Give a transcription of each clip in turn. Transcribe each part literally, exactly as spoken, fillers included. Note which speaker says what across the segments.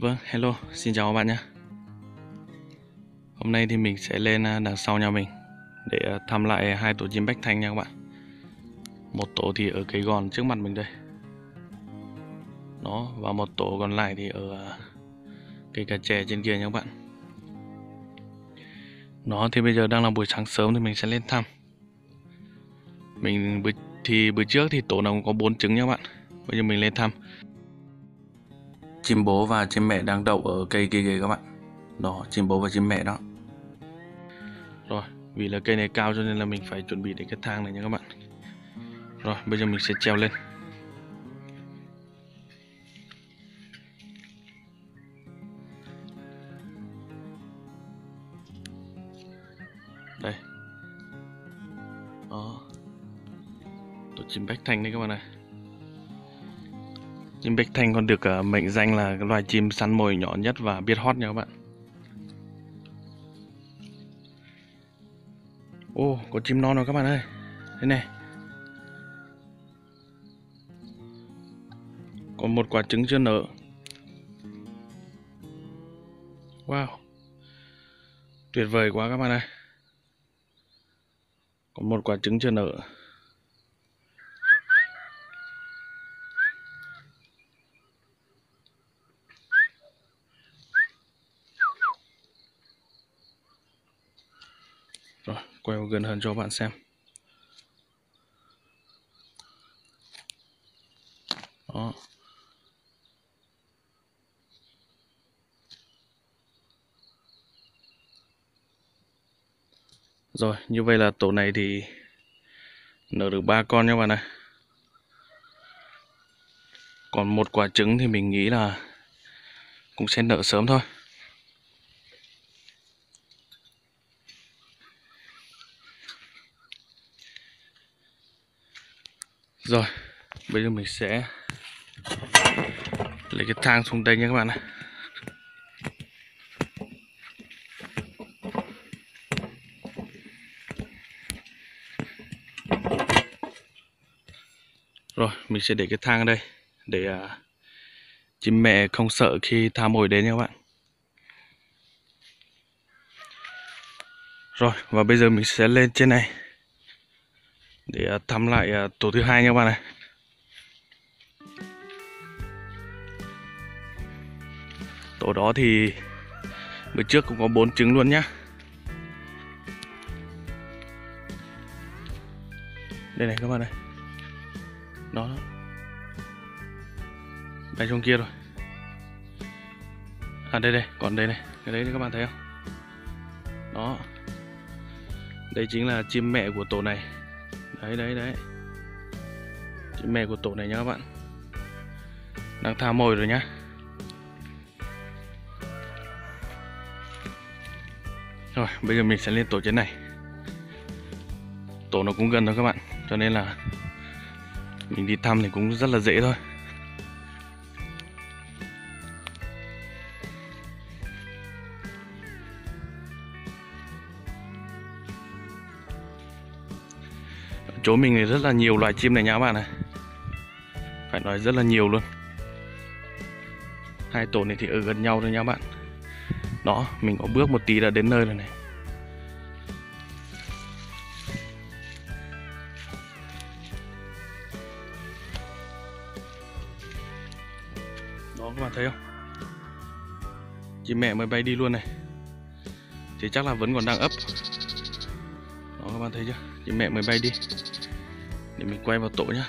Speaker 1: Vâng, hello, xin chào các bạn nhé. Hôm nay thì mình sẽ lên đằng sau nhà mình để thăm lại hai tổ chim bách thanh nha các bạn. Một tổ thì ở cây gòn trước mặt mình đây. Đó, và một tổ còn lại thì ở cây cà chè trên kia nha các bạn. Đó, thì bây giờ đang là buổi sáng sớm thì mình sẽ lên thăm. Mình thì bữa trước thì tổ nào cũng có bốn trứng nha các bạn. Bây giờ mình lên thăm. Chim bố và chim mẹ đang đậu ở cây kia kìa các bạn. Đó, chim bố và chim mẹ đó. Rồi, vì là cây này cao cho nên là mình phải chuẩn bị đến cái thang này nha các bạn. Rồi, bây giờ mình sẽ trèo lên. Đây. Đó. Tổ chim bách thanh đây các bạn này. Chim bách thanh còn được uh, mệnh danh là cái loài chim săn mồi nhỏ nhất và biết hót nha các bạn. Ô, có chim non rồi các bạn ơi. Đây này. Còn một quả trứng chưa nở. Wow. Tuyệt vời quá các bạn ơi. Còn một quả trứng chưa nở. Rồi, quay vào gần hơn cho bạn xem. Đó. Rồi, như vậy là tổ này thì nở được ba con nha các bạn này. Còn một quả trứng thì mình nghĩ là cũng sẽ nở sớm thôi. Rồi, bây giờ mình sẽ lấy cái thang xuống đây nha các bạn này. Rồi, mình sẽ để cái thang ở đây để uh, chim mẹ không sợ khi tha mồi đến nha các bạn. Rồi, và bây giờ mình sẽ lên trên này để uh, thăm lại uh, tổ thứ hai nha các bạn này. Tổ đó thì bữa trước cũng có bốn trứng luôn nhá. Đây này các bạn này. Đó, đó. Bay trong kia rồi. À đây đây, còn đây này, cái đấy các bạn thấy không? Đó. Đây chính là chim mẹ của tổ này. Đấy đấy đấy. Chim mẹ của tổ này nhá các bạn. Đang tha mồi rồi nhá. Rồi, bây giờ mình sẽ lên tổ trên này. Tổ nó cũng gần thôi các bạn, cho nên là mình đi thăm thì cũng rất là dễ thôi. Ở chỗ mình thì rất là nhiều loài chim này nha các bạn này. Phải nói rất là nhiều luôn. Hai tổ này thì ở gần nhau thôi nha các bạn. Đó, mình có bước một tí đã đến nơi rồi này. Đó các bạn thấy không? Chim mẹ mới bay đi luôn này. Thì chắc là vẫn còn đang ấp. Đó các bạn thấy chưa? Chim mẹ mới bay đi. Để mình quay vào tổ nhá.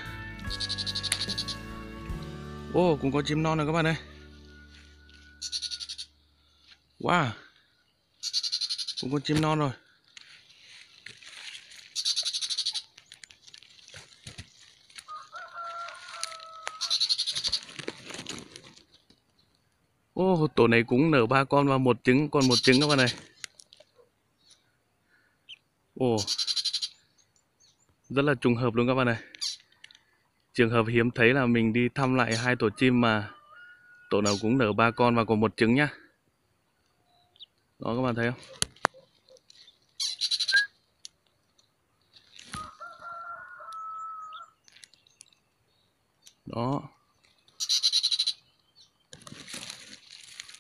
Speaker 1: Ô, cũng có chim non rồi các bạn ơi. Wow. Cũng có chim non rồi. Ô, tổ này cũng nở ba con và một trứng, còn một trứng các bạn này. Ồ, rất là trùng hợp luôn các bạn này. Trường hợp hiếm thấy là mình đi thăm lại hai tổ chim mà tổ nào cũng nở ba con và còn một trứng nhá. Đó các bạn thấy không? Đó.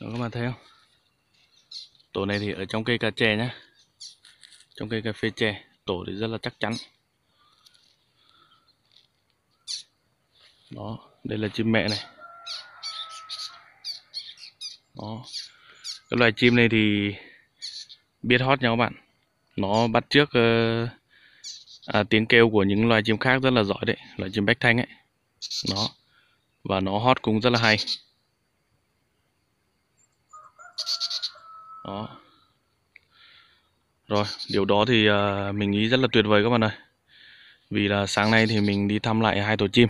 Speaker 1: Đó, các bạn thấy không? Tổ này thì ở trong cây cà chè nhá, trong cây cà phê chè, tổ thì rất là chắc chắn. Đó, đây là chim mẹ này. Đó, cái loài chim này thì biết hót nha các bạn. Nó bắt chước uh, à, tiếng kêu của những loài chim khác rất là giỏi đấy, loài chim bách thanh ấy. Đó, và nó hót cũng rất là hay. Đó. Rồi, điều đó thì uh, mình nghĩ rất là tuyệt vời các bạn ơi. Vì là sáng nay thì mình đi thăm lại hai tổ chim.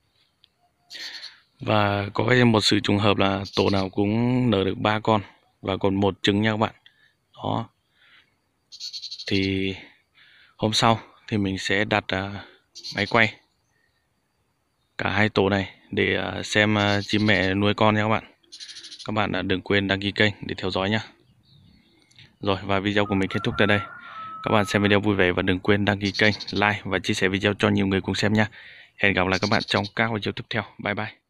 Speaker 1: Và có thêm một sự trùng hợp là tổ nào cũng nở được ba con và còn một trứng nha các bạn. Đó. Thì hôm sau thì mình sẽ đặt uh, máy quay cả hai tổ này để uh, xem uh, chim mẹ nuôi con nha các bạn. Các bạn uh, đừng quên đăng ký kênh để theo dõi nhé. Rồi, và video của mình kết thúc tại đây. Các bạn xem video vui vẻ và đừng quên đăng ký kênh, like và chia sẻ video cho nhiều người cùng xem nha. Hẹn gặp lại các bạn trong các video tiếp theo. Bye bye.